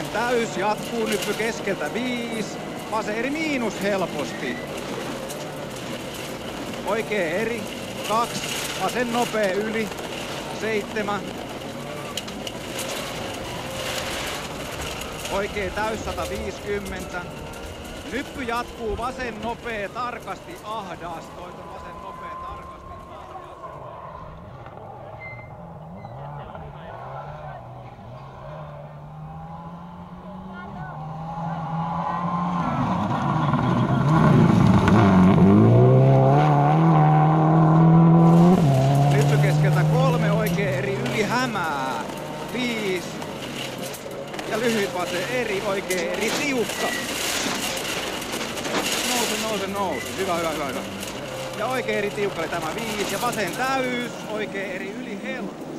täys jatkuu, nyppy keskeltä 5. Vasen eri miinus helposti. Oikee eri 2. Vasen nopea yli 7. Oikee täys 150. Nyppy jatkuu, vasen nopea tarkasti ahdas. Toiton vasen nopea tarkasti ahdas. Nyppy keskeltä 3, oikee eri yli hämää 5. Ja lyhyt vasen eri, oikee eri tiukka. Nousu. Hyvä. Ja oikee eri tiukka oli tämä 5. Ja vasen täys, oikee eri yli helppo.